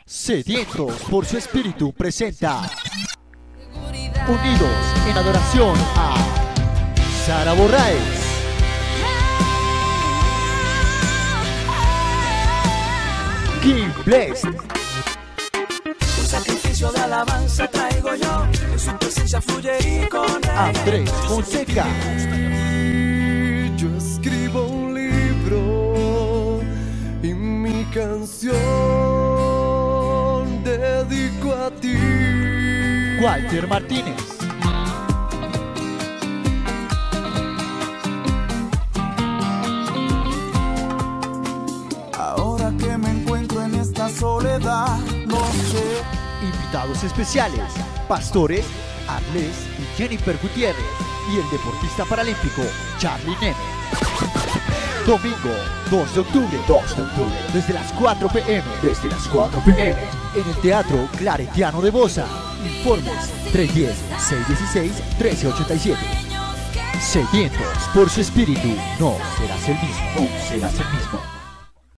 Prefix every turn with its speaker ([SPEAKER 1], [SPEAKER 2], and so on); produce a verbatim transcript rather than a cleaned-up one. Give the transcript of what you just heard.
[SPEAKER 1] Sedientos por su espíritu presenta Unidos en adoración a Sara Borraes, Kim Blessed,
[SPEAKER 2] Un sacrificio de alabanza traigo yo, en su presencia fluye y con él.
[SPEAKER 1] Andrés Fonseca,
[SPEAKER 3] Yo escribo un libro y mi canción dedico a ti.
[SPEAKER 1] Walter Martínez,
[SPEAKER 2] Ahora que me encuentro en esta soledad, no sé.
[SPEAKER 1] invitados especiales, pastores Arles y Jennifer Gutiérrez y el deportista paralímpico Charlie Neme. Domingo dos de octubre, dos de octubre, desde las cuatro p m desde las cuatro p m en el Teatro Claretiano de Bosa. Informes tres uno cero, seis uno seis, uno tres ocho siete. Sedientos por su espíritu, no serás el mismo, no serás el mismo.